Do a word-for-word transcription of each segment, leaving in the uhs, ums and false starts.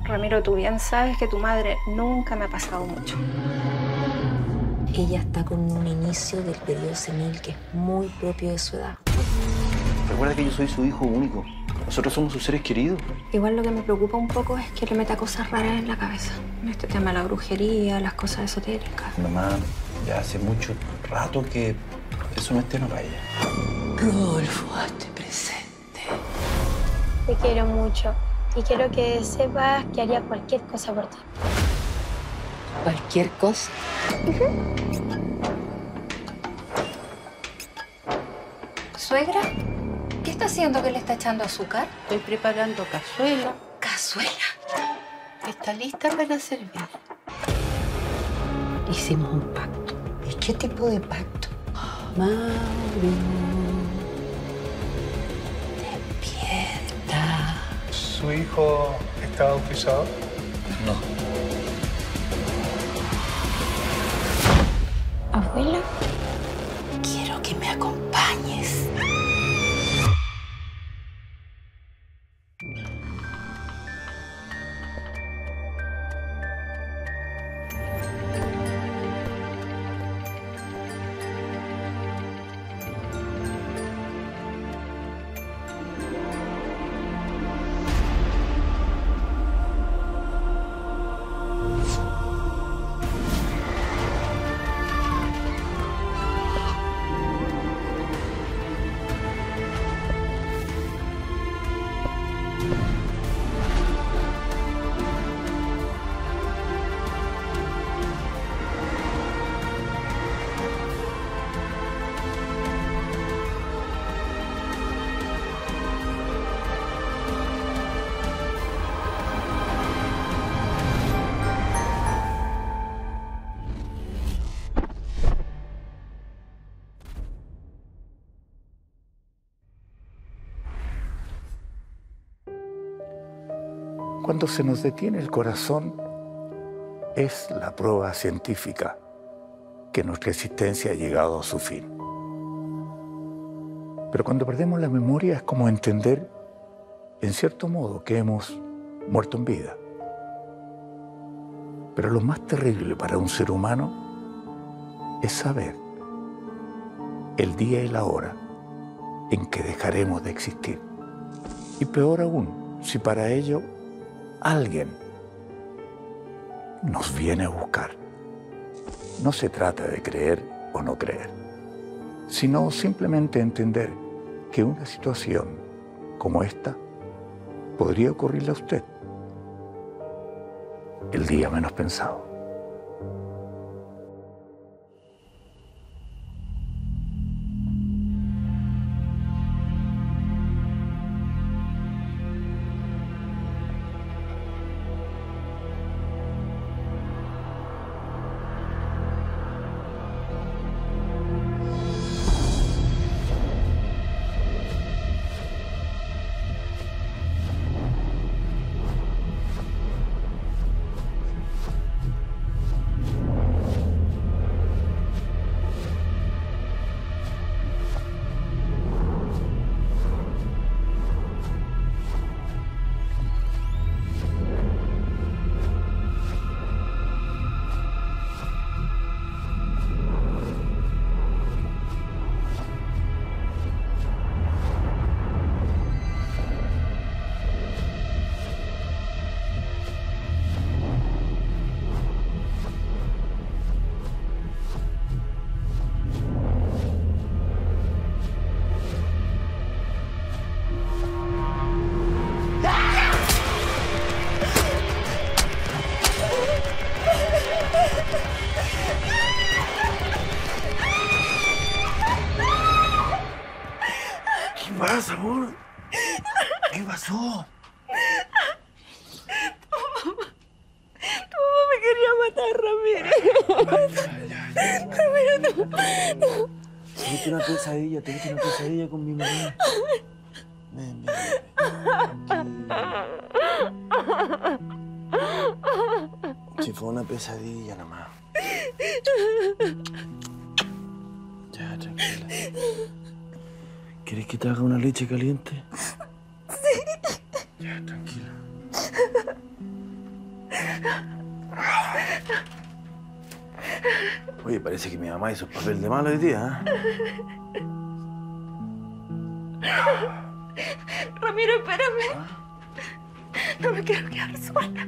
Ramiro, tú bien sabes que tu madre nunca me ha pasado mucho. Ella está con un inicio del periodo senil que es muy propio de su edad. Recuerda que yo soy su hijo único. Nosotros somos sus seres queridos. Igual lo que me preocupa un poco es que le meta cosas raras en la cabeza. Este tema de la brujería, las cosas esotéricas. Mamá, ya hace mucho rato que eso no es tema para ella. Rodolfo, hazte presente. Te quiero mucho y quiero que sepas que haría cualquier cosa por ti. Cualquier cosa. ¿Suegra? ¿Qué está haciendo que le está echando azúcar? Estoy preparando cazuela. ¿Cazuela? Está lista para servir. Hicimos un pacto. ¿Y qué tipo de pacto? Mauro, despierta. ¿Su hijo está bautizado? No. Abuela. Quiero que me acompañes. Cuando se nos detiene el corazón, es la prueba científica que nuestra existencia ha llegado a su fin. Pero cuando perdemos la memoria es como entender, en cierto modo, que hemos muerto en vida. Pero lo más terrible para un ser humano es saber el día y la hora en que dejaremos de existir. Y peor aún, si para ello alguien nos viene a buscar. No se trata de creer o no creer, sino simplemente entender que una situación como esta podría ocurrirle a usted el día menos pensado. ¿Qué pasa, amor? ¿Qué pasó? Tu mamá me quería matar, Ramiro. Ramiro, tú... Tuviste una pesadilla, tuviste una pesadilla con mi mamá. Ven, ven, ven. Si fue una pesadilla nomás. Ya, tranquila. ¿Quieres que te haga una leche caliente? Sí. Ya, tranquila. Oye, parece que mi mamá hizo el papel de malo hoy día, ¿eh? Ramiro, espérame. No me quiero quedar sola.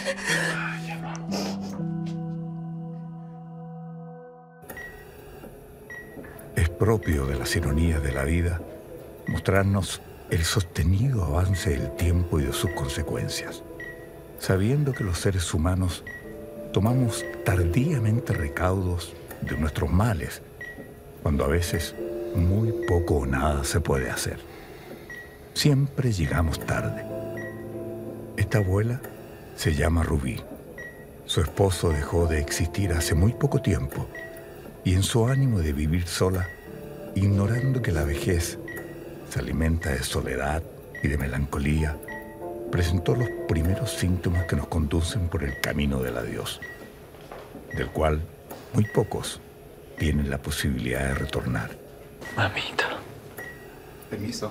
Es propio de las ironías de la vida mostrarnos el sostenido avance del tiempo y de sus consecuencias, sabiendo que los seres humanos tomamos tardíamente recaudos de nuestros males, cuando a veces muy poco o nada se puede hacer. Siempre llegamos tarde. Esta abuela se llama Rubí. Su esposo dejó de existir hace muy poco tiempo y en su ánimo de vivir sola, ignorando que la vejez se alimenta de soledad y de melancolía, presentó los primeros síntomas que nos conducen por el camino del adiós, del cual muy pocos tienen la posibilidad de retornar. Mamita. Permiso.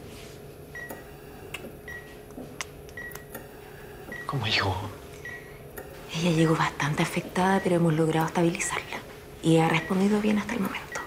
¿Cómo llegó? Ella llegó bastante afectada, pero hemos logrado estabilizarla. Y ha respondido bien hasta el momento.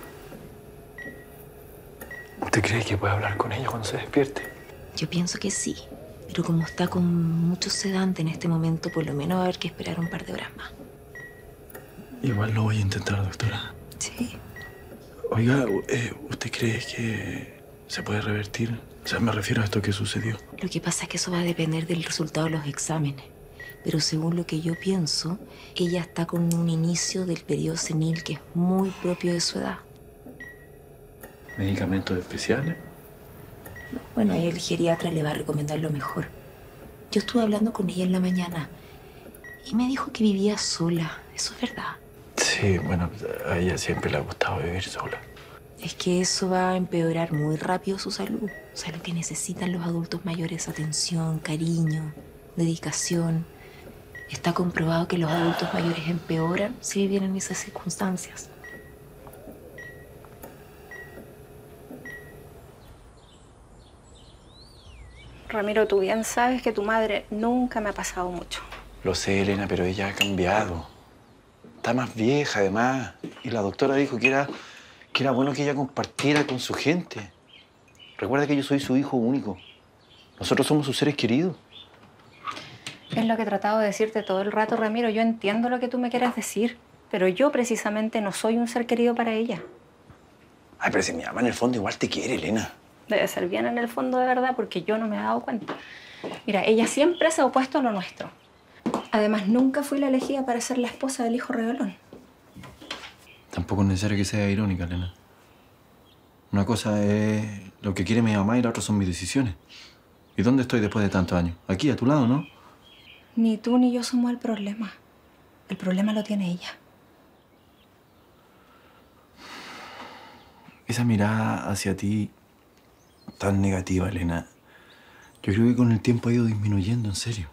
¿Usted cree que puede hablar con ella cuando se despierte? Yo pienso que sí. Pero como está con mucho sedante en este momento, por lo menos va a haber que esperar un par de horas más. Igual lo voy a intentar, doctora. Sí. Oiga, eh, ¿usted cree que se puede revertir? O sea, me refiero a esto que sucedió. Lo que pasa es que eso va a depender del resultado de los exámenes. Pero según lo que yo pienso, ella está con un inicio del periodo senil que es muy propio de su edad. ¿Medicamentos especiales? Bueno, ahí el geriatra le va a recomendar lo mejor. Yo estuve hablando con ella en la mañana y me dijo que vivía sola. ¿Eso es verdad? Sí, bueno, a ella siempre le ha gustado vivir sola. Es que eso va a empeorar muy rápido su salud. O sea, lo que necesitan los adultos mayores es atención, cariño, dedicación. Está comprobado que los adultos mayores empeoran si viven en esas circunstancias. Ramiro, tú bien sabes que tu madre nunca me ha pasado mucho. Lo sé, Elena, pero ella ha cambiado. Está más vieja, además. Y la doctora dijo que era, que era bueno que ella compartiera con su gente. Recuerda que yo soy su hijo único. Nosotros somos sus seres queridos. Es lo que he tratado de decirte todo el rato, Ramiro. Yo entiendo lo que tú me quieras decir, pero yo precisamente no soy un ser querido para ella. Ay, pero si mi mamá en el fondo igual te quiere, Elena. Debe ser bien en el fondo de verdad, porque yo no me he dado cuenta. Mira, ella siempre se ha opuesto a lo nuestro. Además, nunca fui la elegida para ser la esposa del hijo regalón. Tampoco es necesario que sea irónica, Elena. Una cosa es lo que quiere mi mamá y la otra son mis decisiones. ¿Y dónde estoy después de tantos años? Aquí, a tu lado, ¿no? Ni tú ni yo somos el problema. El problema lo tiene ella. Esa mirada hacia ti tan negativa, Elena, yo creo que con el tiempo ha ido disminuyendo, en serio.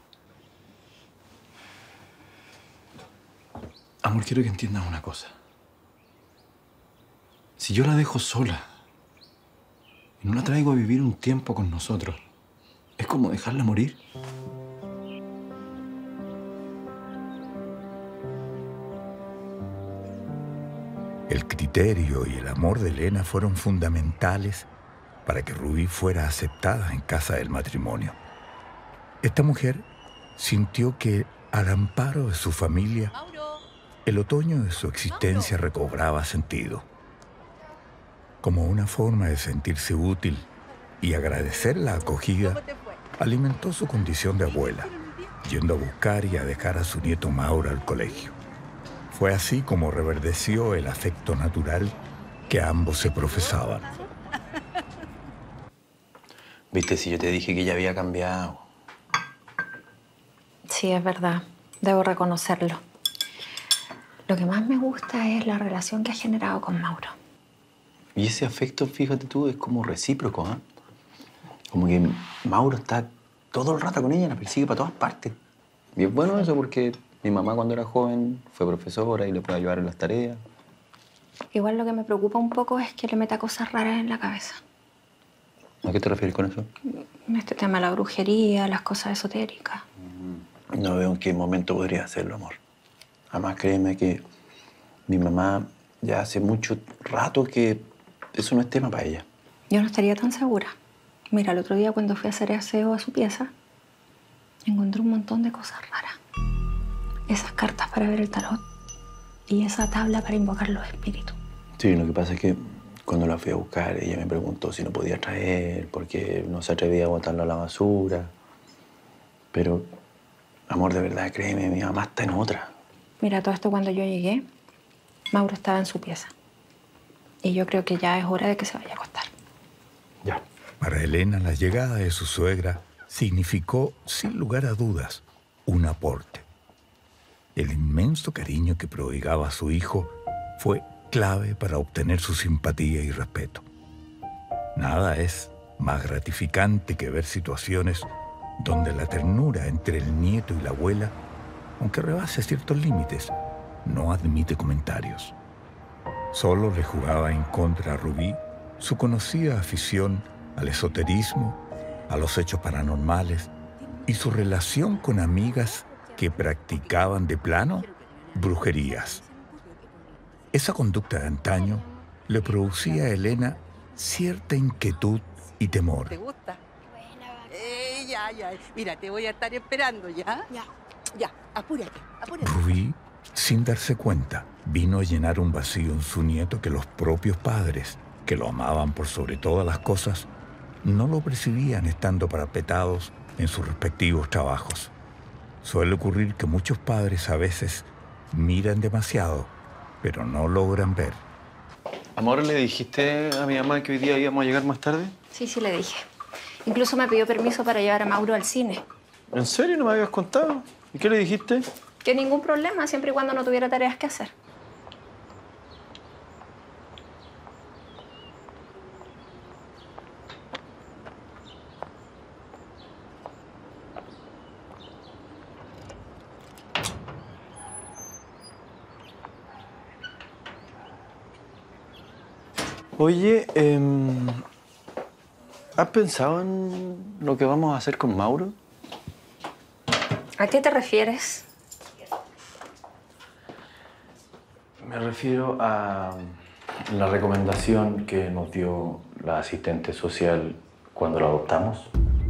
Amor, quiero que entiendas una cosa. Si yo la dejo sola y no la traigo a vivir un tiempo con nosotros, es como dejarla morir. El criterio y el amor de Elena fueron fundamentales para que Rubí fuera aceptada en casa del matrimonio. Esta mujer sintió que, al amparo de su familia, el otoño de su existencia recobraba sentido. Como una forma de sentirse útil y agradecer la acogida, alimentó su condición de abuela, yendo a buscar y a dejar a su nieto Mauro al colegio. Fue así como reverdeció el afecto natural que ambos se profesaban. Viste, si yo te dije que ella había cambiado. Sí, es verdad. Debo reconocerlo. Lo que más me gusta es la relación que ha generado con Mauro. Y ese afecto, fíjate tú, es como recíproco, ¿eh? Como que Mauro está todo el rato con ella, la persigue para todas partes. Y es bueno eso porque mi mamá cuando era joven fue profesora y le puede ayudar en las tareas. Igual lo que me preocupa un poco es que le meta cosas raras en la cabeza. ¿A qué te refieres con eso? Este tema de la brujería, las cosas esotéricas. No veo en qué momento podría hacerlo, amor. Además, créeme que mi mamá ya hace mucho rato que eso no es tema para ella. Yo no estaría tan segura. Mira, el otro día cuando fui a hacer aseo a su pieza, encontré un montón de cosas raras. Esas cartas para ver el tarot y esa tabla para invocar los espíritus. Sí, lo que pasa es que cuando la fui a buscar, ella me preguntó si no podía traer, porque no se atrevía a botarlo a la basura. Pero, amor, de verdad, créeme, mi mamá está en otra. Mira, todo esto cuando yo llegué, Mauro estaba en su pieza. Y yo creo que ya es hora de que se vaya a acostar. Ya. Para Elena, la llegada de su suegra significó, sin lugar a dudas, un aporte. El inmenso cariño que prodigaba a su hijo fue clave para obtener su simpatía y respeto. Nada es más gratificante que ver situaciones donde la ternura entre el nieto y la abuela, aunque rebase ciertos límites, no admite comentarios. Solo le jugaba en contra a Rubí su conocida afición al esoterismo, a los hechos paranormales y su relación con amigas que practicaban de plano brujerías. Esa conducta de antaño le producía a Elena cierta inquietud y temor. ¿Te gusta? Eh, ya, ya. Mira, te voy a estar esperando, ¿ya? Ya. Ya, apúrate, apúrate. Rubí, sin darse cuenta, vino a llenar un vacío en su nieto que los propios padres, que lo amaban por sobre todas las cosas, no lo percibían estando parapetados en sus respectivos trabajos. Suele ocurrir que muchos padres a veces miran demasiado, pero no logran ver. Amor, ¿le dijiste a mi mamá que hoy día íbamos a llegar más tarde? Sí, sí le dije. Incluso me pidió permiso para llevar a Mauro al cine. ¿En serio? ¿No me habías contado? ¿Y qué le dijiste? Que ningún problema, siempre y cuando no tuviera tareas que hacer. Oye, eh, ¿has pensado en lo que vamos a hacer con Mauro? ¿A qué te refieres? Me refiero a la recomendación que nos dio la asistente social cuando lo adoptamos.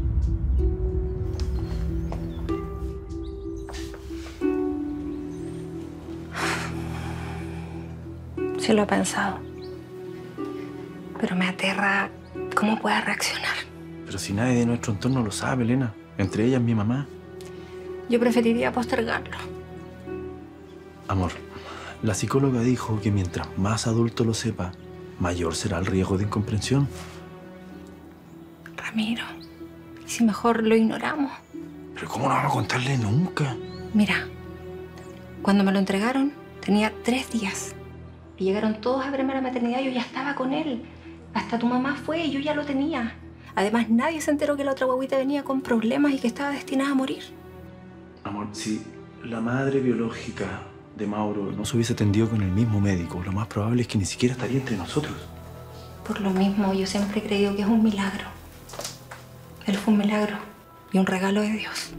Sí lo he pensado. Pero me aterra cómo pueda reaccionar. Pero si nadie de nuestro entorno lo sabe, Elena. Entre ellas mi mamá. Yo preferiría postergarlo. Amor, la psicóloga dijo que mientras más adulto lo sepa, mayor será el riesgo de incomprensión. Ramiro, ¿y si mejor lo ignoramos? ¿Pero cómo no vamos a contarle nunca? Mira, cuando me lo entregaron, tenía tres días. Y llegaron todos a verme a la maternidad, yo ya estaba con él. Hasta tu mamá fue y yo ya lo tenía. Además, nadie se enteró que la otra guaguita venía con problemas y que estaba destinada a morir. Amor, si la madre biológica de Mauro no se hubiese atendido con el mismo médico, lo más probable es que ni siquiera estaría entre nosotros. Por lo mismo, yo siempre he creído que es un milagro. Él fue un milagro y un regalo de Dios.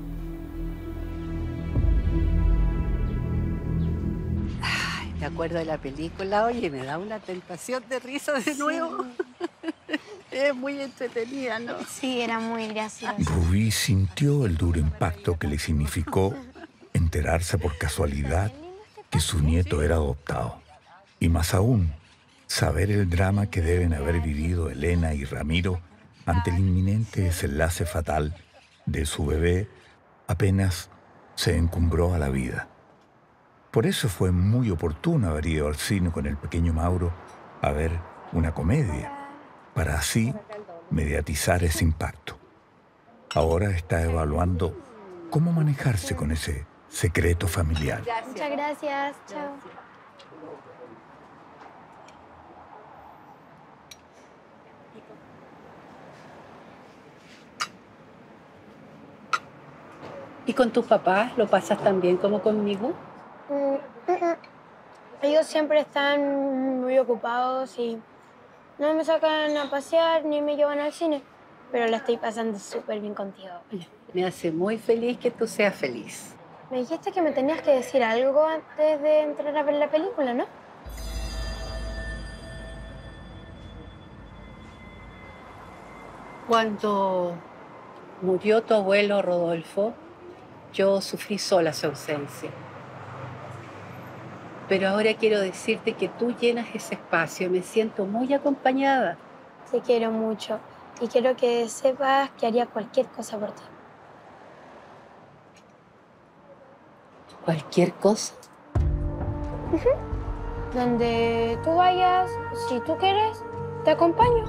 Ay, me acuerdo de la película, oye, me da una tentación de risa de nuevo. Sí. Es muy entretenida, ¿no? Sí, era muy graciosa. Rubí sintió el duro impacto que le significó enterarse por casualidad que su nieto era adoptado. Y más aún, saber el drama que deben haber vivido Elena y Ramiro ante el inminente desenlace fatal de su bebé apenas se encumbró a la vida. Por eso fue muy oportuno haber ido al cine con el pequeño Mauro a ver una comedia, para así mediatizar ese impacto. Ahora está evaluando cómo manejarse con ese secreto familiar. Muchas gracias. Chao. ¿Y con tus papás lo pasas tan bien como conmigo? Mm, mm, mm. Ellos siempre están muy ocupados y no me sacan a pasear ni me llevan al cine. pero la estoy pasando súper bien contigo. Me hace muy feliz que tú seas feliz. Me dijiste que me tenías que decir algo antes de entrar a ver la película, ¿no? Cuando murió tu abuelo Rodolfo, yo sufrí sola su ausencia. Pero ahora quiero decirte que tú llenas ese espacio y me siento muy acompañada. Te quiero mucho y quiero que sepas que haría cualquier cosa por ti. ¿Cualquier cosa? Uh-huh. Donde tú vayas, si tú quieres, te acompaño.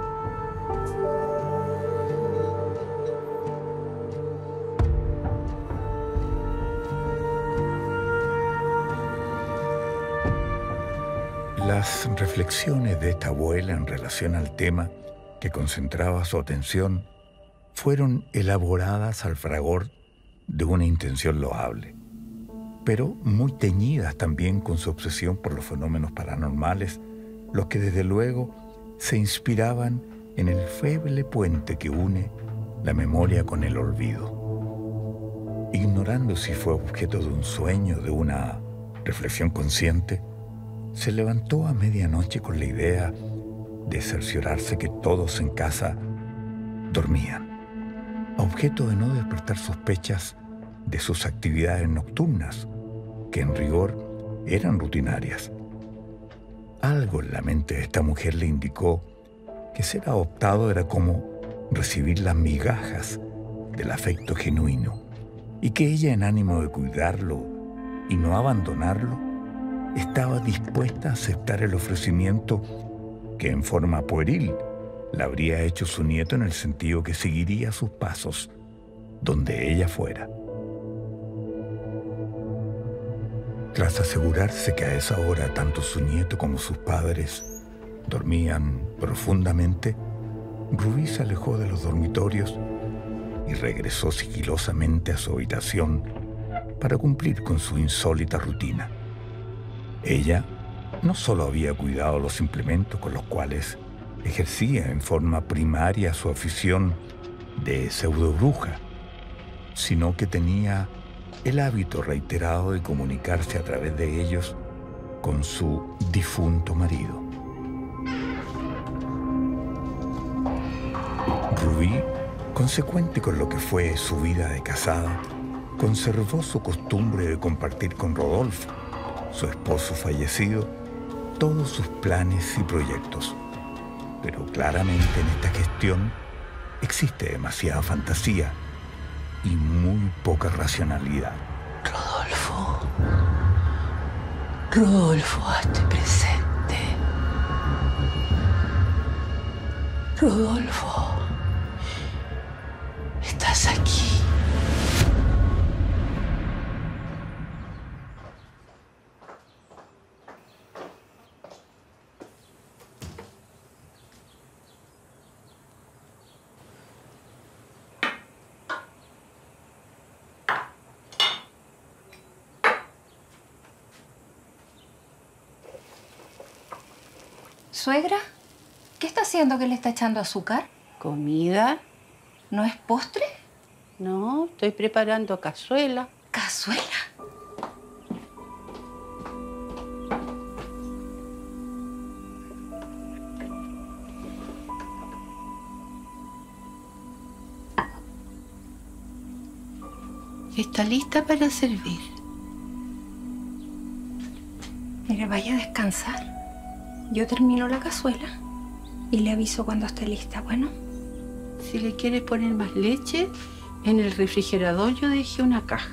Las reflexiones de esta abuela en relación al tema que concentraba su atención fueron elaboradas al fragor de una intención loable, pero muy teñidas también con su obsesión por los fenómenos paranormales, los que desde luego se inspiraban en el feble puente que une la memoria con el olvido. Ignorando si fue objeto de un sueño, de una reflexión consciente, se levantó a medianoche con la idea de cerciorarse que todos en casa dormían, a objeto de no despertar sospechas de sus actividades nocturnas, que en rigor eran rutinarias. Algo en la mente de esta mujer le indicó que ser adoptado era como recibir las migajas del afecto genuino, y que ella, en ánimo de cuidarlo y no abandonarlo, estaba dispuesta a aceptar el ofrecimiento que en forma pueril le habría hecho su nieto, en el sentido que seguiría sus pasos donde ella fuera. Tras asegurarse que a esa hora tanto su nieto como sus padres dormían profundamente, Rubí se alejó de los dormitorios y regresó sigilosamente a su habitación para cumplir con su insólita rutina. Ella no solo había cuidado los implementos con los cuales ejercía en forma primaria su afición de pseudobruja, sino que tenía el hábito reiterado de comunicarse a través de ellos con su difunto marido. Rubí, consecuente con lo que fue su vida de casada, conservó su costumbre de compartir con Rodolfo, su esposo fallecido, todos sus planes y proyectos. Pero claramente en esta gestión existe demasiada fantasía y muy poca racionalidad. Rodolfo, Rodolfo, hazte presente. Rodolfo, estás aquí. ¿Suegra? ¿Qué está haciendo que le está echando azúcar? ¿Comida? ¿No es postre? No, estoy preparando cazuela. ¿Cazuela? Está lista para servir. Mire, vaya a descansar. Yo termino la cazuela y le aviso cuando esté lista, ¿bueno? Si le quieres poner más leche, en el refrigerador yo dejé una caja.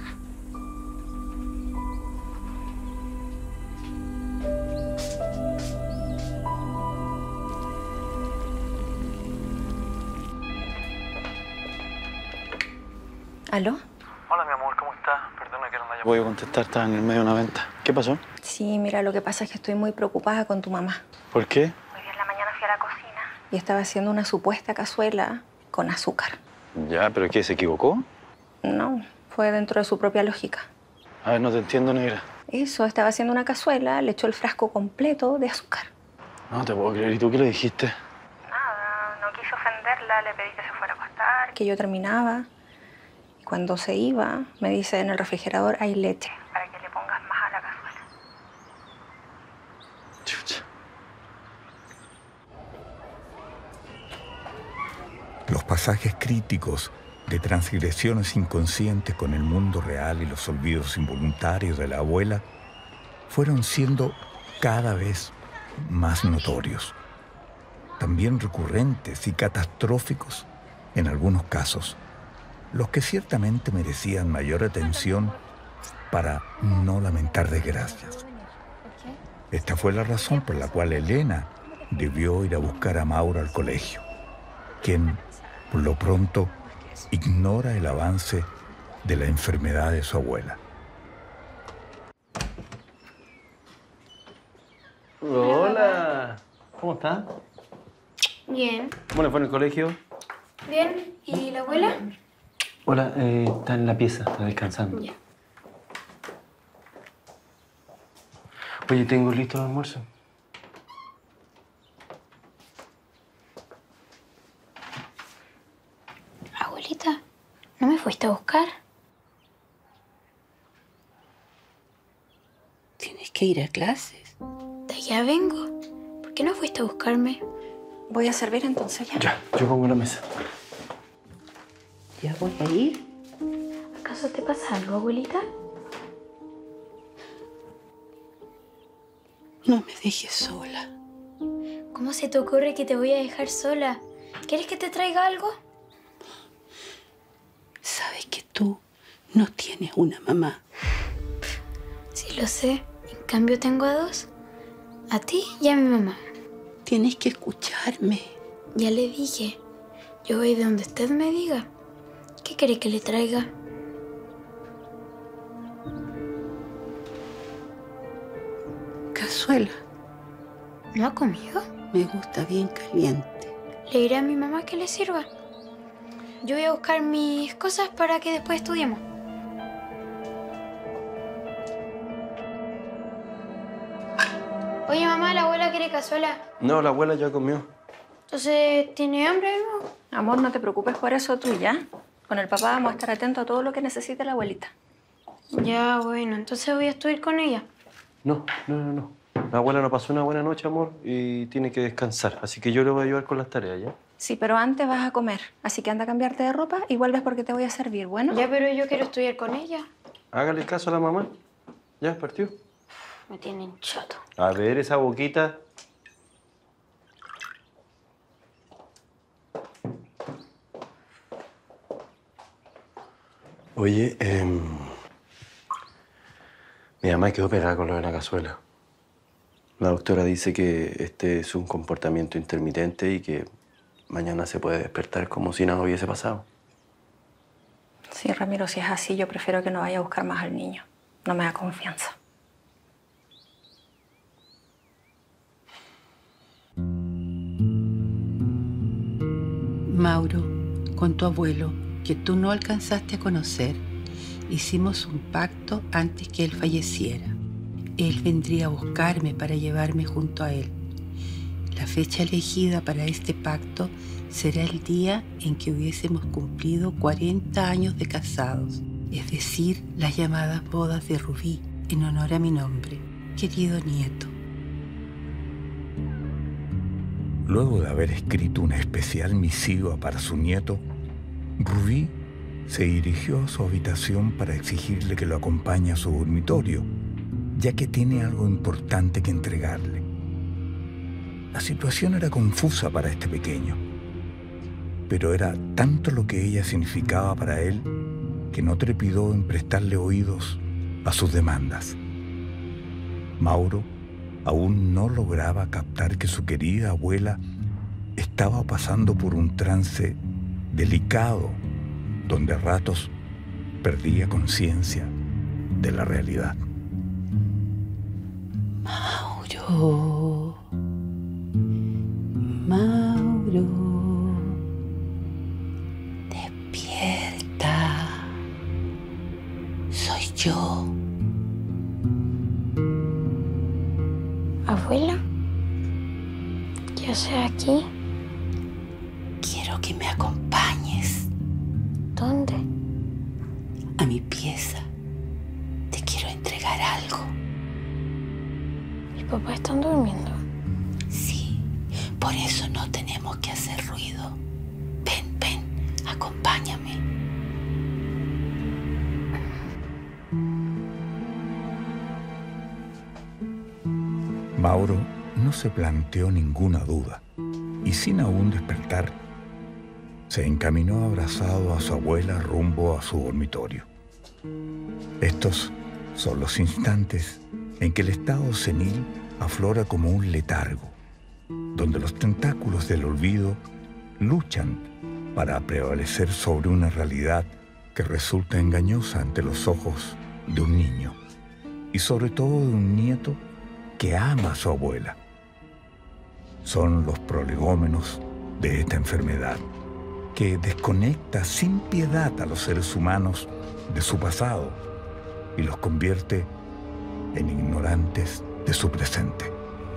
¿Aló? Hola, mi amor, ¿cómo estás? Perdona que no me haya podido contestar, estaba en el medio de una venta. ¿Qué pasó? Sí, mira, lo que pasa es que estoy muy preocupada con tu mamá. ¿Por qué? Hoy en la mañana fui a la cocina y estaba haciendo una supuesta cazuela con azúcar. Ya, ¿pero qué? ¿Se equivocó? No, fue dentro de su propia lógica. A ver, no te entiendo, negra. Eso, estaba haciendo una cazuela, le echó el frasco completo de azúcar. No te puedo creer. ¿Y tú qué le dijiste? Nada, no quise ofenderla, le pedí que se fuera que yo terminaba. Y cuando se iba, me dice, en el refrigerador hay leche, para que le pongas más a la cazuela. Chucha. Los pasajes críticos de transgresiones inconscientes con el mundo real y los olvidos involuntarios de la abuela fueron siendo cada vez más notorios, también recurrentes y catastróficos en algunos casos, los que ciertamente merecían mayor atención para no lamentar desgracias. Esta fue la razón por la cual Elena debió ir a buscar a Mauro al colegio, quien, por lo pronto, ignora el avance de la enfermedad de su abuela. Hola. ¿Cómo estás? Bien. ¿Cómo le fue en el colegio? Bien. ¿Y la abuela? Hola, eh, está en la pieza, está descansando. Ya. Oye, tengo listo el almuerzo. Abuelita, ¿no me fuiste a buscar? Tienes que ir a clases. De allá vengo. ¿Por qué no fuiste a buscarme? Voy a servir entonces ya. Ya, yo pongo la mesa. ¿Ya voy a ir? ¿Acaso te pasa algo, abuelita? No me dejes sola. ¿Cómo se te ocurre que te voy a dejar sola? ¿Quieres que te traiga algo? Sabes que tú no tienes una mamá. Sí, lo sé. En cambio tengo a dos. A ti y a mi mamá. Tienes que escucharme. Ya le dije. Yo voy de donde usted me diga. ¿Qué quiere que le traiga? Cazuela. ¿No ha comido? Me gusta bien caliente. Le diré a mi mamá que le sirva. Yo voy a buscar mis cosas para que después estudiemos. Oye, mamá, la abuela quiere cazuela. No, la abuela ya comió. Entonces, ¿tiene hambre, no? Amor, no te preocupes por eso tú ya. Con el papá vamos a estar atentos a todo lo que necesite la abuelita. Ya, bueno, entonces voy a estudiar con ella. No, no, no, no. La abuela no pasó una buena noche, amor, y tiene que descansar. Así que yo le voy a ayudar con las tareas, ¿ya? Sí, pero antes vas a comer. Así que anda a cambiarte de ropa y vuelves porque te voy a servir, ¿bueno? Ya, pero yo quiero estudiar con ella. Hágale caso a la mamá. ¿Ya? ¿Partió? Me tienen chato. A ver, esa boquita. Oye, eh, mi mamá quedó pegada con lo de la cazuela. La doctora dice que este es un comportamiento intermitente y que mañana se puede despertar como si nada hubiese pasado. Sí, Ramiro, si es así, yo prefiero que no vaya a buscar más al niño. No me da confianza. Mauro, con tu abuelo, que tú no alcanzaste a conocer, hicimos un pacto antes que él falleciera. Él vendría a buscarme para llevarme junto a él. La fecha elegida para este pacto será el día en que hubiésemos cumplido cuarenta años de casados, es decir, las llamadas bodas de Rubí, en honor a mi nombre, querido nieto. Luego de haber escrito una especial misiva para su nieto, Rubí se dirigió a su habitación para exigirle que lo acompañe a su dormitorio, ya que tiene algo importante que entregarle. La situación era confusa para este pequeño, pero era tanto lo que ella significaba para él que no trepidó en prestarle oídos a sus demandas. Mauro aún no lograba captar que su querida abuela estaba pasando por un trance delicado, donde a ratos perdía conciencia de la realidad. Mauro, Mauro, despierta, soy yo. ¿Abuela? ¿Qué haces aquí? Quiero que me acompañes. a mi pieza. Te quiero entregar algo. ¿Mis papás están durmiendo? Sí, por eso no tenemos que hacer ruido. Ven, ven, acompáñame. Mauro no se planteó ninguna duda y sin aún despertar, se encaminó abrazado a su abuela rumbo a su dormitorio. Estos son los instantes en que el estado senil aflora como un letargo, donde los tentáculos del olvido luchan para prevalecer sobre una realidad que resulta engañosa ante los ojos de un niño y sobre todo de un nieto que ama a su abuela. Son los prolegómenos de esta enfermedad que desconecta sin piedad a los seres humanos de su pasado y los convierte en ignorantes de su presente.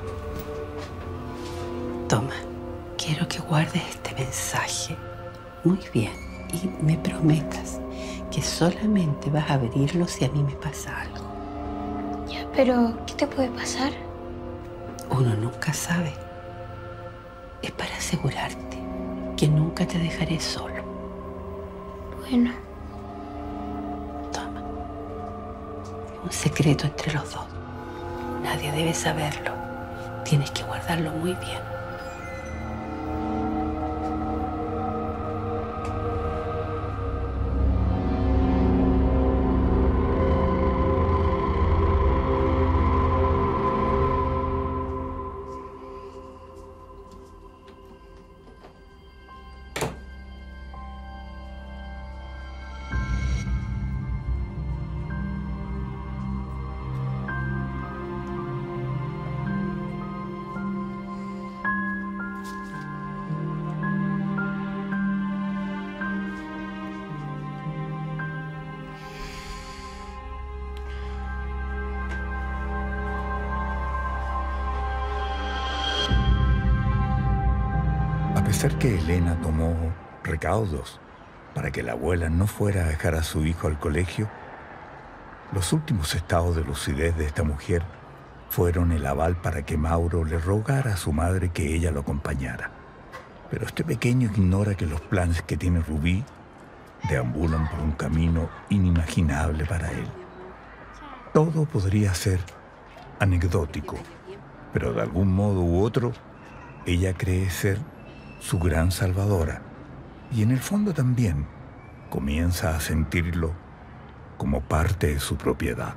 Toma, quiero que guardes este mensaje muy bien y me prometas que solamente vas a abrirlo si a mí me pasa algo. Ya, pero ¿qué te puede pasar? Uno nunca sabe. Es para asegurarte que nunca te dejaré solo. Bueno. Toma. Un secreto entre los dos. Nadie debe saberlo. Tienes que guardarlo muy bien. A pesar que Elena tomó recaudos para que la abuela no fuera a dejar a su hijo al colegio, los últimos estados de lucidez de esta mujer fueron el aval para que Mauro le rogara a su madre que ella lo acompañara. Pero este pequeño ignora que los planes que tiene Rubí deambulan por un camino inimaginable para él. Todo podría ser anecdótico, pero de algún modo u otro, ella cree ser su gran salvadora, y en el fondo también comienza a sentirlo como parte de su propiedad.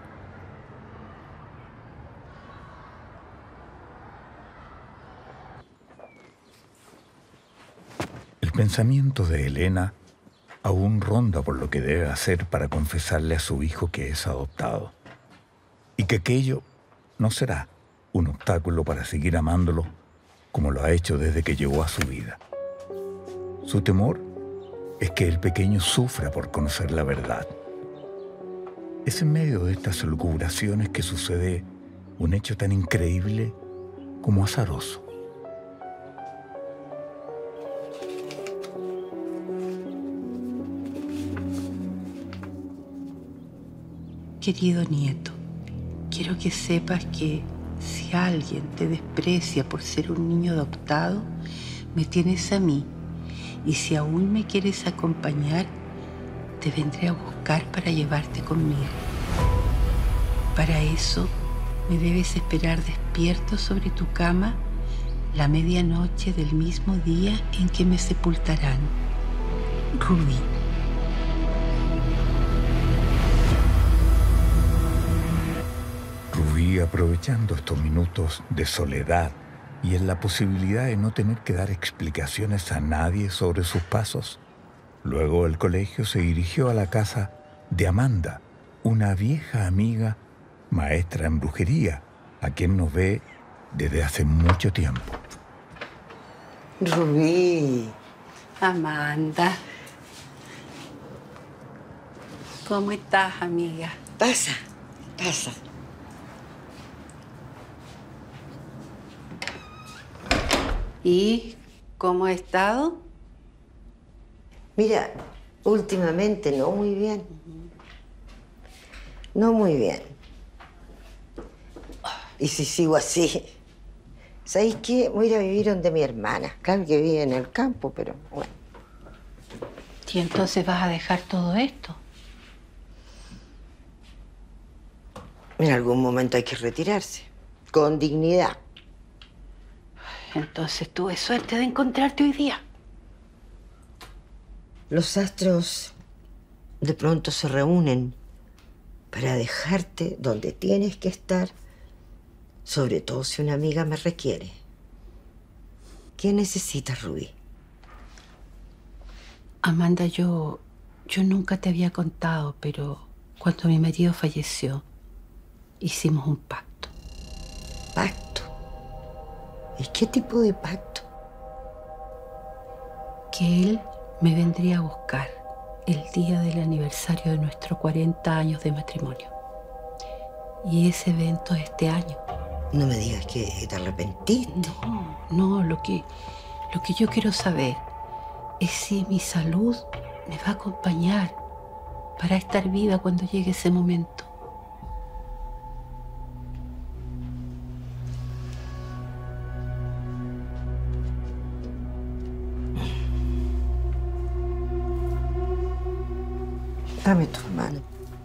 El pensamiento de Elena aún ronda por lo que debe hacer para confesarle a su hijo que es adoptado, y que aquello no será un obstáculo para seguir amándolo como lo ha hecho desde que llegó a su vida. Su temor es que el pequeño sufra por conocer la verdad. Es en medio de estas elucubraciones que sucede un hecho tan increíble como azaroso. Querido nieto, quiero que sepas que si alguien te desprecia por ser un niño adoptado, me tienes a mí. Y si aún me quieres acompañar, te vendré a buscar para llevarte conmigo. Para eso, me debes esperar despierto sobre tu cama la medianoche del mismo día en que me sepultarán. Rubí. Rubí, aprovechando estos minutos de soledad y en la posibilidad de no tener que dar explicaciones a nadie sobre sus pasos, luego del colegio se dirigió a la casa de Amanda, una vieja amiga, maestra en brujería, a quien no ve desde hace mucho tiempo. Rubí. Amanda. ¿Cómo estás, amiga? Pasa, pasa. ¿Y cómo ha estado? Mira, últimamente no muy bien. No muy bien. Y si sigo así, ¿sabéis qué? Voy a ir a vivir donde mi hermana. Claro que vive en el campo, pero bueno. ¿Y entonces vas a dejar todo esto? En algún momento hay que retirarse, con dignidad. Entonces tuve suerte de encontrarte hoy día. Los astros de pronto se reúnen para dejarte donde tienes que estar, sobre todo si una amiga me requiere. ¿Qué necesitas, Rubí? Amanda, yo, yo nunca te había contado, pero cuando mi marido falleció, hicimos un pacto. ¿Pacto? ¿Y qué tipo de pacto? Que él me vendría a buscar el día del aniversario de nuestros cuarenta años de matrimonio. Y ese evento es este año. No me digas que te arrepentiste. No, no, lo que, lo que yo quiero saber es si mi salud me va a acompañar para estar viva cuando llegue ese momento. Dame tu mano.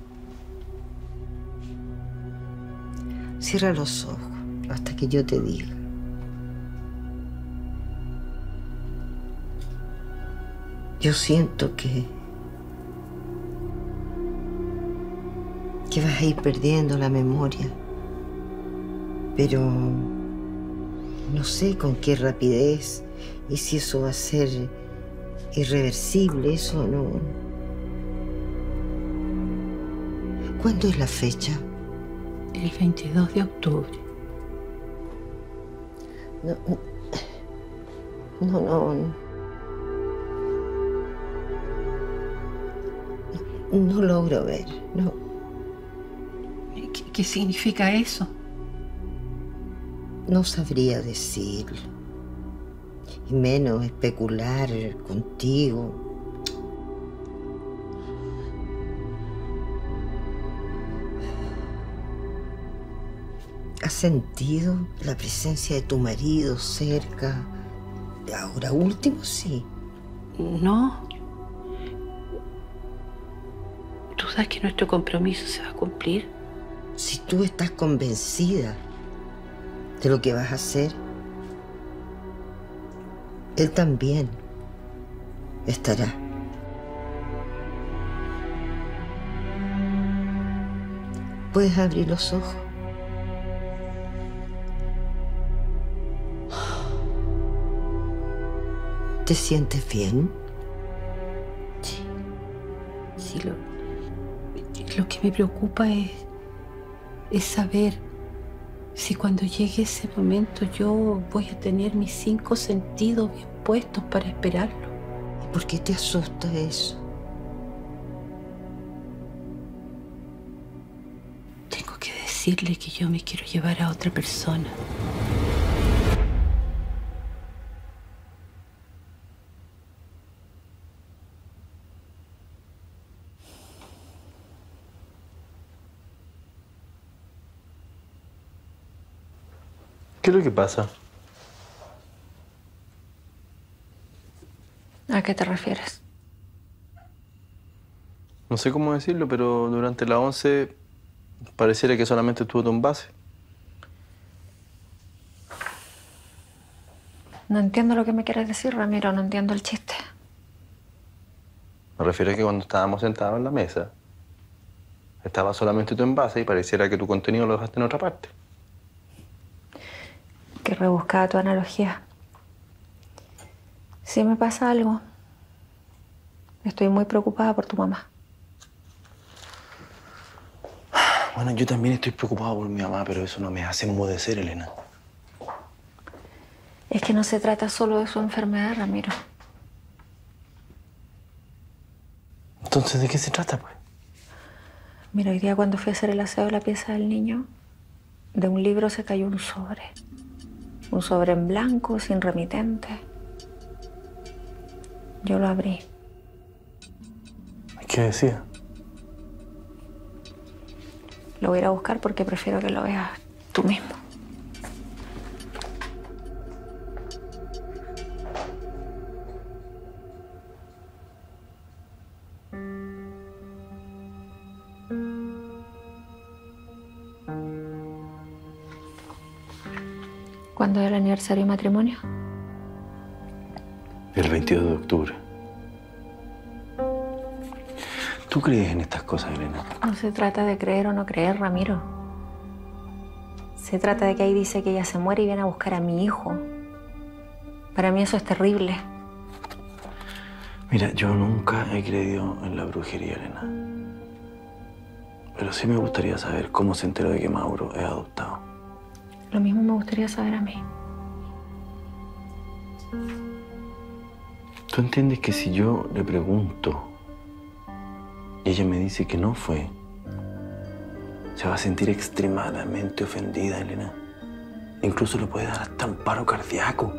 Cierra los ojos hasta que yo te diga. Yo siento que... que vas a ir perdiendo la memoria. Pero... no sé con qué rapidez y si eso va a ser irreversible, eso no... ¿Cuándo es la fecha? El veintidós de octubre. No, no, no. No, no logro ver, no. ¿Qué, qué significa eso? No sabría decirlo. Y menos especular contigo. ¿Has sentido la presencia de tu marido cerca? Ahora último, sí. No. ¿Tú sabes que nuestro compromiso se va a cumplir? Si tú estás convencida de lo que vas a hacer, él también estará. ¿Puedes abrir los ojos? ¿Te sientes bien? Sí. Sí, lo, lo que me preocupa es, es saber si cuando llegue ese momento yo voy a tener mis cinco sentidos bien puestos para esperarlo. ¿Y por qué te asusta eso? Tengo que decirle que yo me quiero llevar a otra persona. ¿Qué es lo que pasa? ¿A qué te refieres? No sé cómo decirlo, pero durante la once pareciera que solamente estuvo tu envase. No entiendo lo que me quieres decir, Ramiro. No entiendo el chiste. Me refiero a que cuando estábamos sentados en la mesa, estaba solamente tu envase y pareciera que tu contenido lo dejaste en otra parte. Qué rebuscada tu analogía. Si me pasa algo, estoy muy preocupada por tu mamá. Bueno, yo también estoy preocupado por mi mamá, pero eso no me hace enmudecer, Elena. Es que no se trata solo de su enfermedad, Ramiro. Entonces, ¿de qué se trata, pues? Mira, hoy día cuando fui a hacer el aseo de la pieza del niño, de un libro se cayó un sobre. Un sobre en blanco, sin remitente. Yo lo abrí. ¿Qué decía? Lo voy a ir a buscar porque prefiero que lo veas tú mismo. ¿Cuándo es el aniversario de matrimonio? El veintidós de octubre. ¿Tú crees en estas cosas, Elena? No se trata de creer o no creer, Ramiro. Se trata de que ahí dice que ella se muere y viene a buscar a mi hijo. Para mí eso es terrible. Mira, yo nunca he creído en la brujería, Elena. Pero sí me gustaría saber cómo se enteró de que Mauro es adoptado. Lo mismo me gustaría saber a mí. ¿Tú entiendes que si yo le pregunto y ella me dice que no fue, se va a sentir extremadamente ofendida, Elena? Incluso le puede dar hasta un paro cardíaco.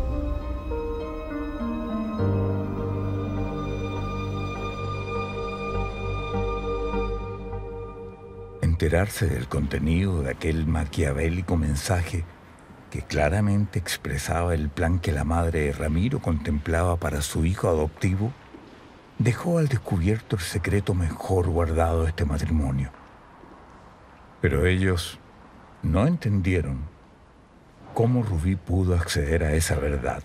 Enterarse del contenido de aquel maquiavélico mensaje que claramente expresaba el plan que la madre de Ramiro contemplaba para su hijo adoptivo, dejó al descubierto el secreto mejor guardado de este matrimonio. Pero ellos no entendieron cómo Rubí pudo acceder a esa verdad.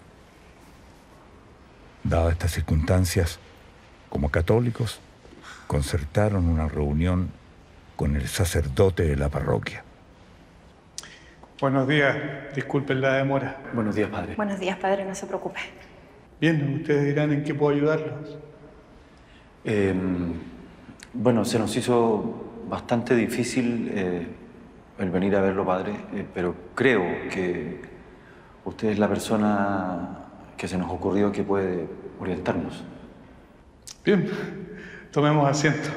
Dadas estas circunstancias, como católicos, concertaron una reunión con el sacerdote de la parroquia. Buenos días, disculpen la demora. Buenos días, padre. Buenos días, padre, no se preocupe. Bien, ustedes dirán en qué puedo ayudarlos. Eh, bueno, se nos hizo bastante difícil eh, el venir a verlo, padre, eh, pero creo que usted es la persona que se nos ocurrió que puede orientarnos. Bien, tomemos asiento.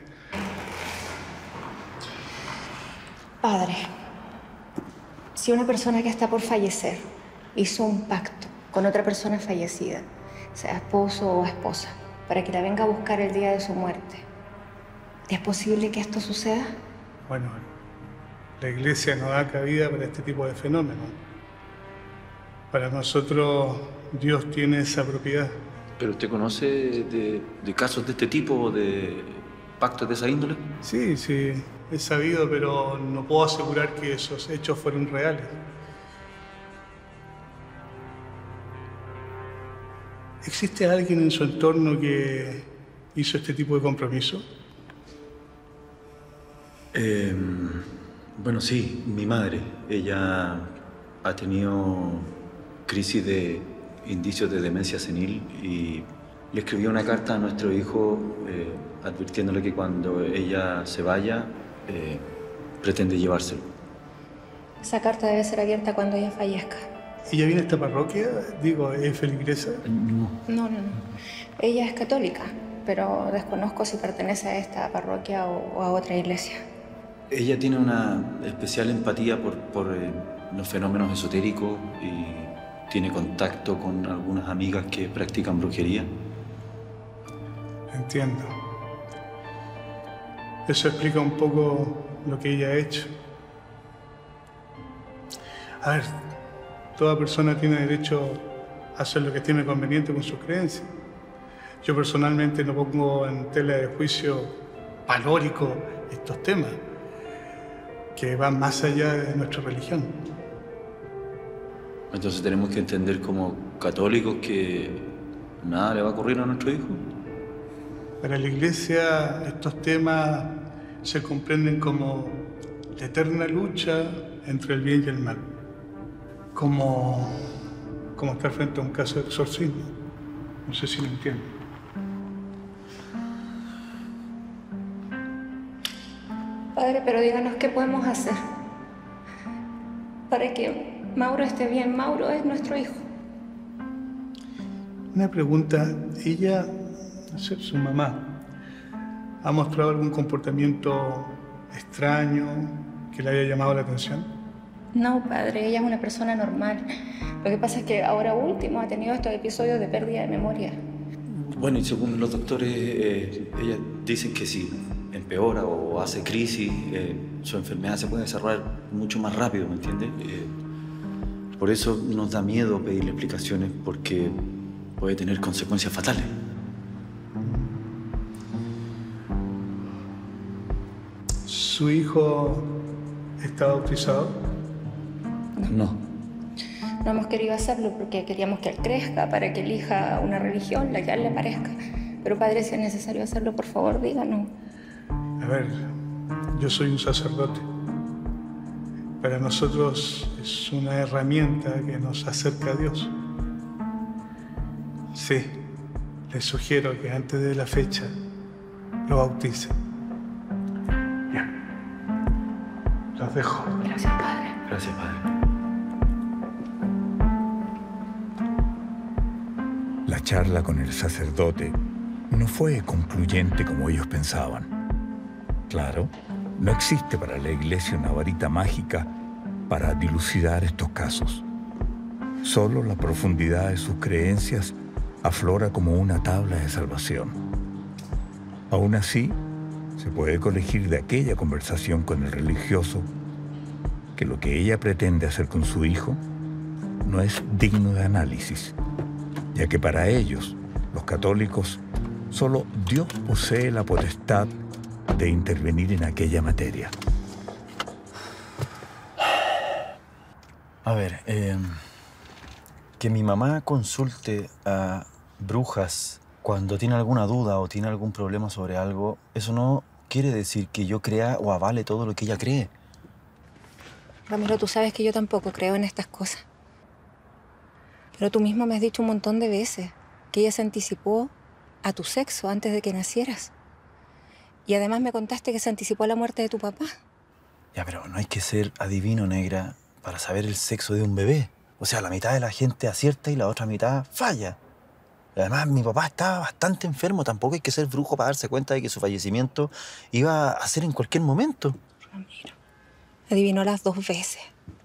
Padre, si una persona que está por fallecer hizo un pacto con otra persona fallecida, sea esposo o esposa, para que la venga a buscar el día de su muerte, ¿es posible que esto suceda? Bueno, la Iglesia no da cabida para este tipo de fenómenos. Para nosotros, Dios tiene esa propiedad. ¿Pero usted conoce de, de casos de este tipo, de pactos de esa índole? Sí, sí, he sabido, pero no puedo asegurar que esos hechos fueron reales. ¿Existe alguien en su entorno que hizo este tipo de compromiso? Eh, bueno, sí, mi madre. Ella ha tenido crisis de indicios de demencia senil y le escribió una carta a nuestro hijo eh, advirtiéndole que cuando ella se vaya, eh, pretende llevárselo. Esa carta debe ser abierta cuando ella fallezca. ¿Ella viene a esta parroquia? Digo, ¿es feligresa? No. No, no, no. Ella es católica, pero desconozco si pertenece a esta parroquia o, o a otra iglesia. Ella tiene una especial empatía por, por eh, los fenómenos esotéricos y tiene contacto con algunas amigas que practican brujería. Entiendo. Eso explica un poco lo que ella ha hecho. A ver, toda persona tiene derecho a hacer lo que estime conveniente con sus creencias. Yo personalmente no pongo en tela de juicio valórico estos temas, que van más allá de nuestra religión. Entonces tenemos que entender como católicos que nada le va a ocurrir a nuestro hijo. Para la Iglesia estos temas se comprenden como la eterna lucha entre el bien y el mal. Como, como estar frente a un caso de exorcismo. No sé si lo entienden. Padre, pero díganos qué podemos hacer para que Mauro esté bien. Mauro es nuestro hijo. Una pregunta. Ella, no sé, su mamá, ¿ha mostrado algún comportamiento extraño que le haya llamado la atención? No, padre, ella es una persona normal. Lo que pasa es que ahora último ha tenido estos episodios de pérdida de memoria. Bueno, y según los doctores, eh, ellas dicen que sí. empeora o hace crisis, eh, su enfermedad se puede desarrollar mucho más rápido, ¿me entiendes? Eh, por eso nos da miedo pedirle explicaciones, porque puede tener consecuencias fatales. ¿Su hijo está bautizado? No. No hemos querido hacerlo porque queríamos que él crezca para que elija una religión, la que a él le parezca. Pero padre, si es necesario hacerlo, por favor, díganos. A ver, yo soy un sacerdote. Para nosotros es una herramienta que nos acerca a Dios. Sí, les sugiero que antes de la fecha lo bauticen. Bien. Los dejo. Gracias, padre. Gracias, padre. La charla con el sacerdote no fue concluyente como ellos pensaban. Claro, no existe para la Iglesia una varita mágica para dilucidar estos casos. Solo la profundidad de sus creencias aflora como una tabla de salvación. Aún así, se puede colegir de aquella conversación con el religioso que lo que ella pretende hacer con su hijo no es digno de análisis, ya que para ellos, los católicos, solo Dios posee la potestad de intervenir en aquella materia. A ver, eh, que mi mamá consulte a brujas cuando tiene alguna duda o tiene algún problema sobre algo, eso no quiere decir que yo crea o avale todo lo que ella cree. Ramiro, tú sabes que yo tampoco creo en estas cosas. Pero tú mismo me has dicho un montón de veces que ella se anticipó a tu sexo antes de que nacieras. Y además me contaste que se anticipó a la muerte de tu papá. Ya, pero no hay que ser adivino, negra, para saber el sexo de un bebé. O sea, la mitad de la gente acierta y la otra mitad falla. Y además, mi papá estaba bastante enfermo. Tampoco hay que ser brujo para darse cuenta de que su fallecimiento iba a ser en cualquier momento. Ramiro, adivinó las dos veces.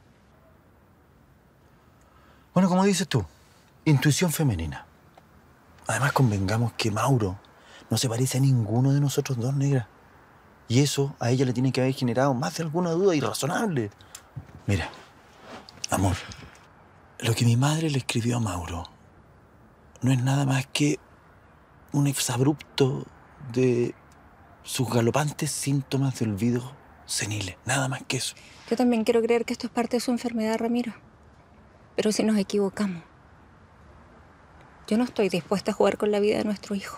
Bueno, como dices tú, intuición femenina. Además, convengamos que Mauro no se parece a ninguno de nosotros dos, negra. Y eso a ella le tiene que haber generado más de alguna duda irrazonable. Mira, amor, lo que mi madre le escribió a Mauro no es nada más que un exabrupto de sus galopantes síntomas de olvido seniles. Nada más que eso. Yo también quiero creer que esto es parte de su enfermedad, Ramiro. Pero si nos equivocamos, yo no estoy dispuesta a jugar con la vida de nuestro hijo.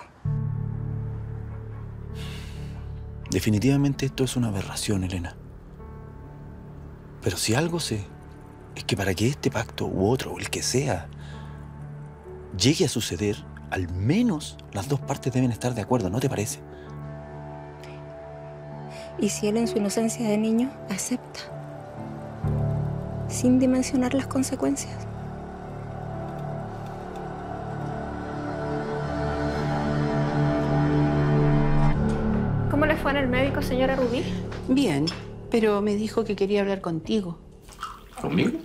Definitivamente esto es una aberración, Elena. Pero si algo sé, es que para que este pacto u otro, o el que sea, llegue a suceder, al menos las dos partes deben estar de acuerdo, ¿no te parece? Y si él en su inocencia de niño acepta, sin dimensionar las consecuencias. ¿Cómo le fue en el médico, señora Rubí? Bien, pero me dijo que quería hablar contigo. ¿Conmigo?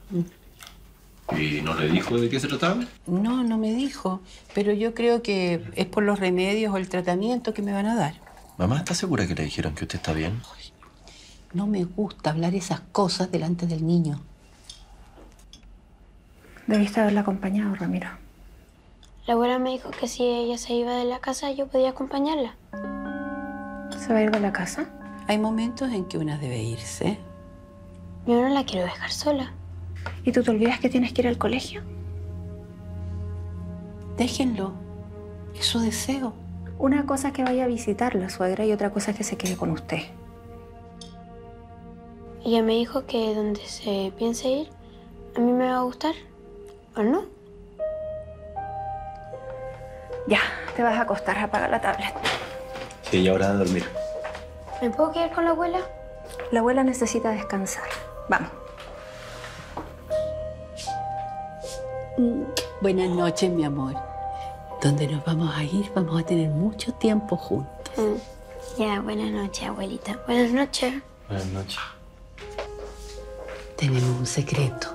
¿Y no le dijo de qué se trataba? No, no me dijo, pero yo creo que es por los remedios o el tratamiento que me van a dar. Mamá, ¿está segura que le dijeron que usted está bien? No me gusta hablar esas cosas delante del niño. Debiste haberla acompañado, Ramiro. La abuela me dijo que si ella se iba de la casa, yo podía acompañarla. ¿Se va a ir de la casa? Hay momentos en que una debe irse. Yo no la quiero dejar sola. ¿Y tú te olvidas que tienes que ir al colegio? Déjenlo. Es su deseo. Una cosa es que vaya a visitar la suegra y otra cosa es que se quede con usted. Ella me dijo que donde se piense ir, a mí me va a gustar, ¿o no? Ya, te vas a acostar, apaga la tablet. Sí, ya hora de dormir. ¿Me puedo quedar con la abuela? La abuela necesita descansar. Vamos. Buenas noches, mi amor. Donde nos vamos a ir, vamos a tener mucho tiempo juntos. Mm. Ya, buenas noches, abuelita. Buenas noches. Buenas noches. Tenemos un secreto.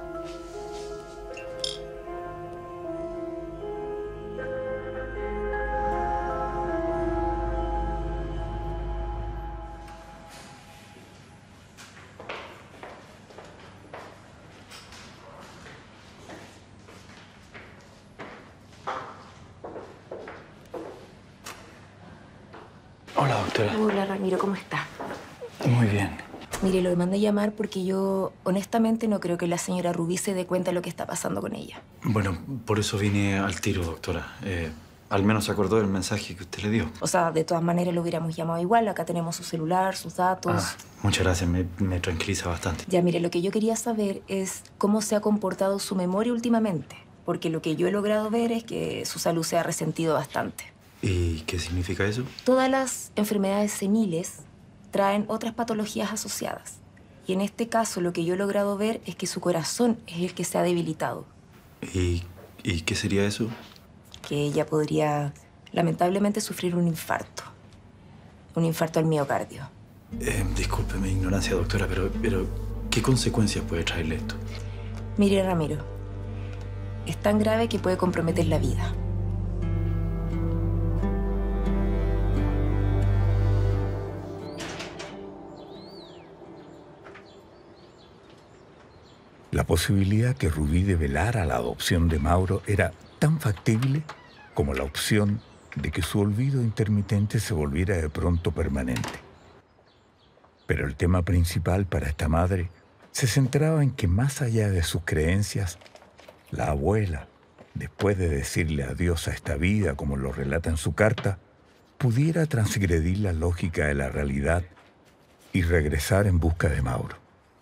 Hola, doctora. Hola, Ramiro, ¿cómo está? Muy bien. Mire, lo mandé a llamar porque yo honestamente no creo que la señora Rubí se dé cuenta de lo que está pasando con ella. Bueno, por eso vine al tiro, doctora. Eh, al menos se acordó del mensaje que usted le dio. O sea, de todas maneras lo hubiéramos llamado igual. Acá tenemos su celular, sus datos. Ah, muchas gracias, me, me tranquiliza bastante. Ya, mire, lo que yo quería saber es cómo se ha comportado su memoria últimamente. Porque lo que yo he logrado ver es que su salud se ha resentido bastante. ¿Y qué significa eso? Todas las enfermedades seniles traen otras patologías asociadas. Y en este caso lo que yo he logrado ver es que su corazón es el que se ha debilitado. ¿Y, y qué sería eso? Que ella podría lamentablemente sufrir un infarto. Un infarto al miocardio. Eh, disculpe mi ignorancia, doctora, pero, pero ¿qué consecuencias puede traerle esto? Mire, Ramiro, es tan grave que puede comprometer la vida. La posibilidad que Rubí develara la adopción de Mauro era tan factible como la opción de que su olvido intermitente se volviera de pronto permanente. Pero el tema principal para esta madre se centraba en que más allá de sus creencias, la abuela, después de decirle adiós a esta vida como lo relata en su carta, pudiera transgredir la lógica de la realidad y regresar en busca de Mauro.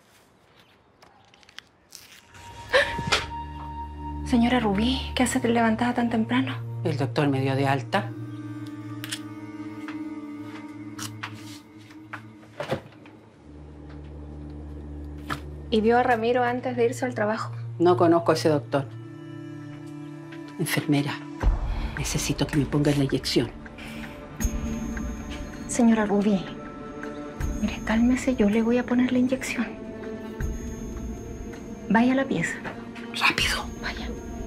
Señora Rubí, ¿qué hace levantada tan temprano? El doctor me dio de alta. ¿Y vio a Ramiro antes de irse al trabajo? No conozco a ese doctor. Enfermera, necesito que me pongas la inyección. Señora Rubí, mire, cálmese, yo le voy a poner la inyección. Vaya a la pieza. Rápido. Vaya.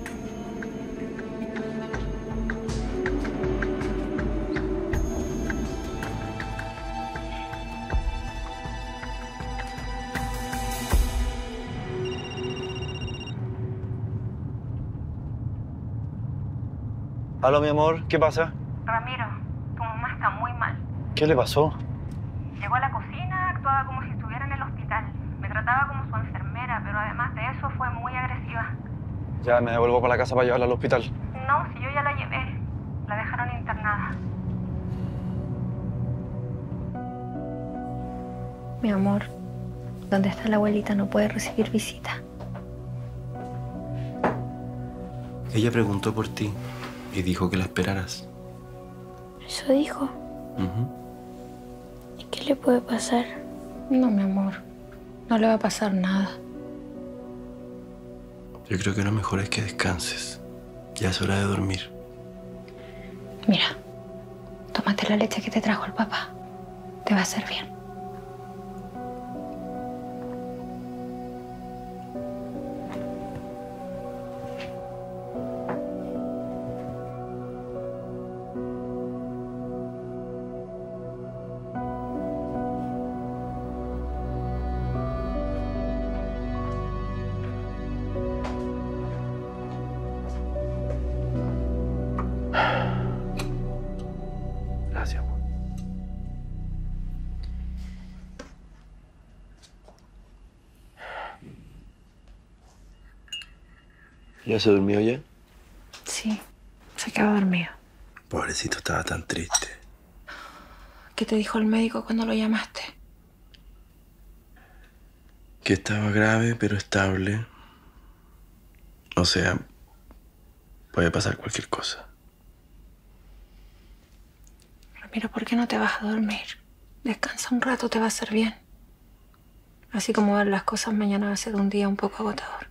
Aló, mi amor, ¿qué pasa? Ramiro, tu mamá está muy mal. ¿Qué le pasó? Llegó a la cocina, actuaba como si estuviera en el hospital. Me trataba como su enfermera, pero además de eso fue muy agresiva. Ya me devuelvo para la casa para llevarla al hospital. No, si yo ya la llevé. La dejaron internada. Mi amor, ¿dónde está la abuelita? No puede recibir visita. Ella preguntó por ti y dijo que la esperaras. ¿Eso dijo? Uh-huh. ¿Y qué le puede pasar? No, mi amor. No le va a pasar nada. Yo creo que lo mejor es que descanses. Ya es hora de dormir. Mira, tómate la leche que te trajo el papá. Te va a hacer bien. Gracias, amor. ¿Ya se durmió ya? Sí, se quedó dormido. Pobrecito, estaba tan triste. ¿Qué te dijo el médico cuando lo llamaste? Que estaba grave, pero estable. O sea, puede pasar cualquier cosa. Ramiro, ¿por qué no te vas a dormir? Descansa un rato, te va a hacer bien. Así como ver las cosas mañana va a ser un día un poco agotador.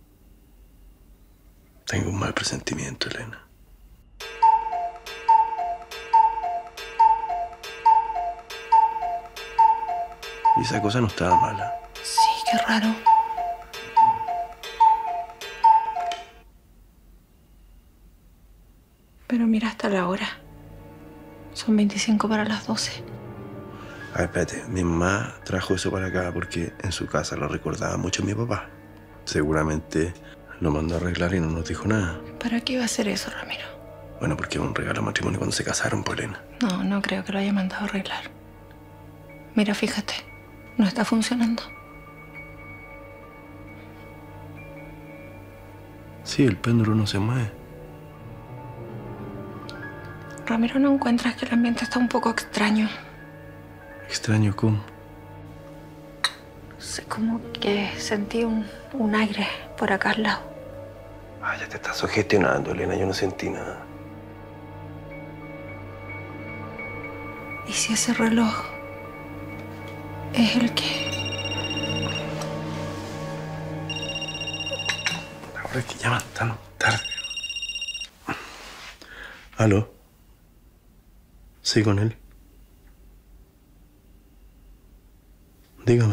Tengo un mal presentimiento, Elena. Y esa cosa no estaba mala. Sí, qué raro. Pero mira hasta la hora. Son veinticinco para las doce. A ver, espérate. Mi mamá trajo eso para acá porque en su casa lo recordaba mucho mi papá. Seguramente lo mandó a arreglar y no nos dijo nada. ¿Para qué iba a hacer eso, Ramiro? Bueno, porque es un regalo de matrimonio cuando se casaron, Polena. No, no creo que lo haya mandado a arreglar. Mira, fíjate, no está funcionando. Sí, el péndulo no se mueve. Ramiro, ¿no encuentras que el ambiente está un poco extraño? ¿Extraño cómo? Sé como que sentí un, un aire por acá al lado. Ah, ya te estás sugestionando, Elena. Yo no sentí nada. ¿Y si ese reloj es el que...? Ahora es que llaman tan tarde. ¿Aló? ¿Sí con él? Dígame.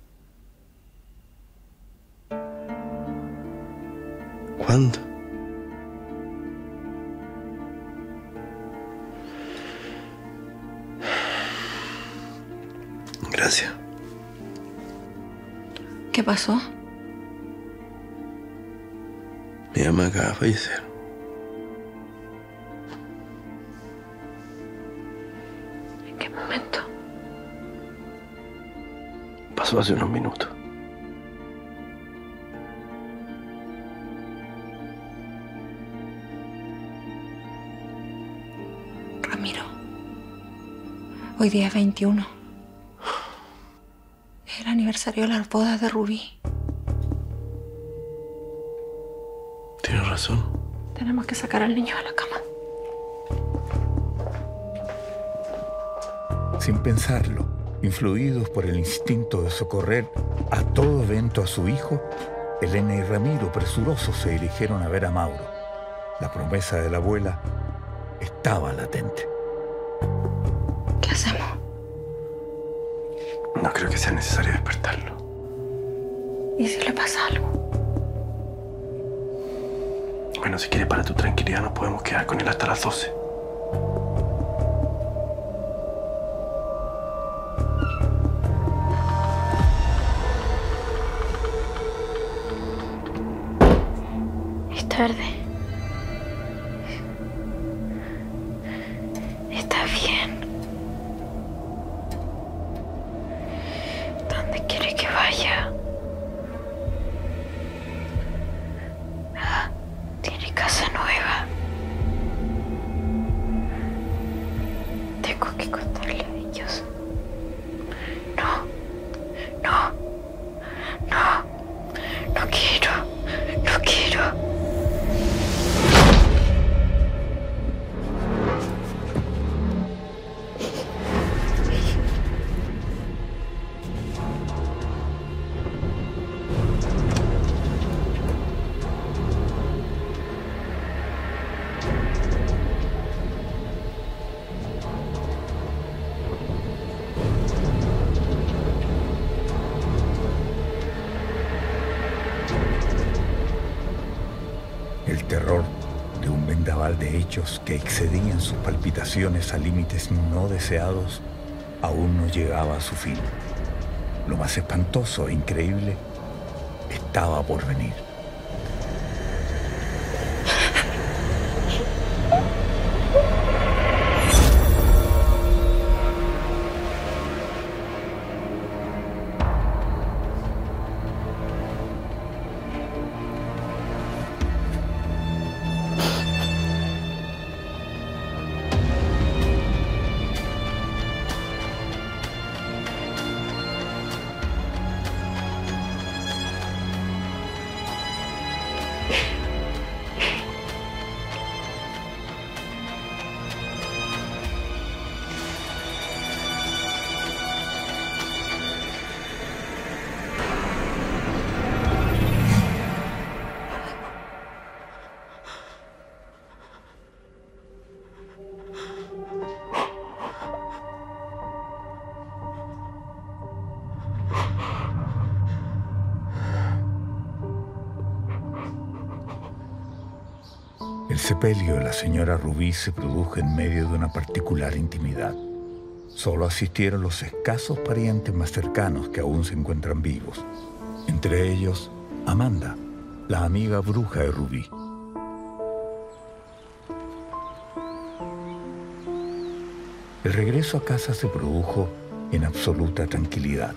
¿Cuándo? Gracias. ¿Qué pasó? Mi mamá acaba de fallecer. ¿En qué momento? Pasó hace unos minutos. Ramiro, hoy día es veintiuno. Es el aniversario de las bodas de Rubí. Tienes razón. Tenemos que sacar al niño de la cama. Sin pensarlo, influidos por el instinto de socorrer a todo evento a su hijo, Elena y Ramiro, presurosos, se dirigieron a ver a Mauro. La promesa de la abuela estaba latente. ¿Qué hacemos? No creo que sea necesario despertarlo. ¿Y si le pasa algo? Bueno, si quieres, para tu tranquilidad, nos podemos quedar con él hasta las doce. Es tarde. Está bien. ¿Dónde quiere que vaya? Ah, tiene casa nueva. Tengo que contarle a ellos. No, no, no, no quiero, no quiero. El terror de un vendaval de hechos que excedían sus palpitaciones a límites no deseados aún no llegaba a su fin. Lo más espantoso e increíble estaba por venir. El sepelio de la señora Rubí se produjo en medio de una particular intimidad. Solo asistieron los escasos parientes más cercanos que aún se encuentran vivos. Entre ellos, Amanda, la amiga bruja de Rubí. El regreso a casa se produjo en absoluta tranquilidad.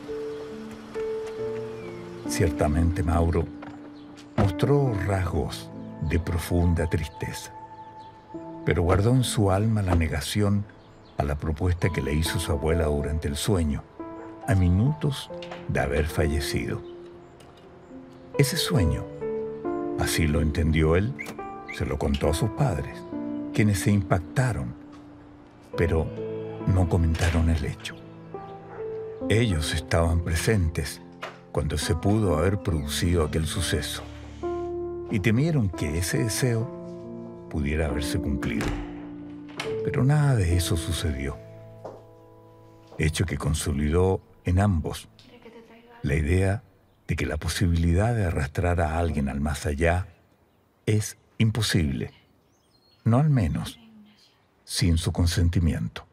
Ciertamente Mauro mostró rasgos de profunda tristeza, pero guardó en su alma la negación a la propuesta que le hizo su abuela durante el sueño, a minutos de haber fallecido. Ese sueño, así lo entendió él, se lo contó a sus padres, quienes se impactaron, pero no comentaron el hecho. Ellos estaban presentes cuando se pudo haber producido aquel suceso y temieron que ese deseo pudiera haberse cumplido. Pero nada de eso sucedió, hecho que consolidó en ambos la idea de que la posibilidad de arrastrar a alguien al más allá es imposible, no al menos sin su consentimiento.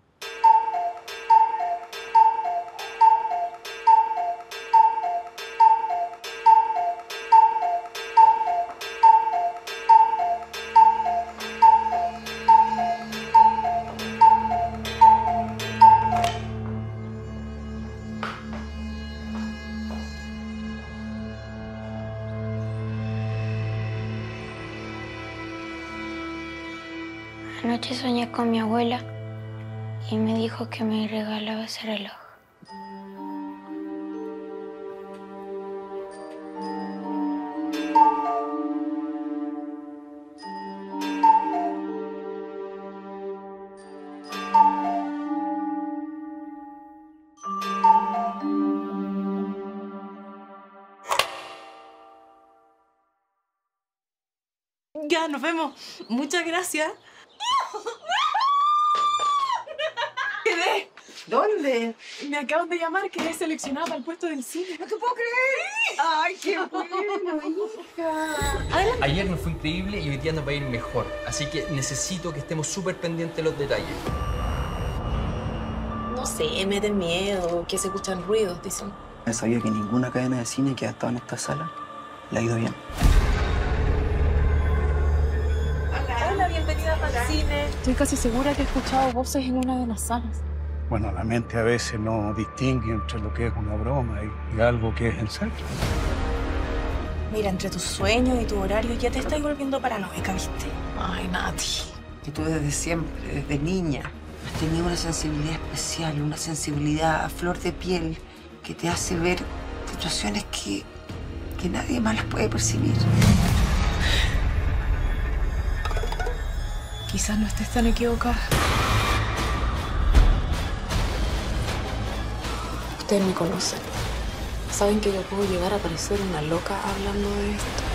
Anoche soñé con mi abuela y me dijo que me regalaba ese reloj. Ya, nos vemos. Muchas gracias. ¡Quedé! ¿Dónde? Me acaban de llamar, quedé seleccionada para el puesto del cine. ¡No te puedo creer! ¡Ay, qué bueno, hija! Ayer nos fue increíble y hoy día nos va a ir mejor. Así que necesito que estemos súper pendientes de los detalles. No sé, me den miedo, que se escuchan ruidos, dicen. He sabido que ninguna cadena de cine que ha estado en esta sala le ha ido bien. Hola, bienvenida al cine. Estoy casi segura que he escuchado voces en una de las salas. Bueno, la mente a veces no distingue entre lo que es una broma y, y algo que es en serio. Mira, entre tus sueños y tu horario ya te estás volviendo paranoica, ¿viste? Ay, Nati. Que tú desde siempre, desde niña, has tenido una sensibilidad especial, una sensibilidad a flor de piel que te hace ver situaciones que, que nadie más las puede percibir. Quizás no estés tan equivocada. Ustedes me conocen. Saben que yo puedo llegar a parecer una loca hablando de esto.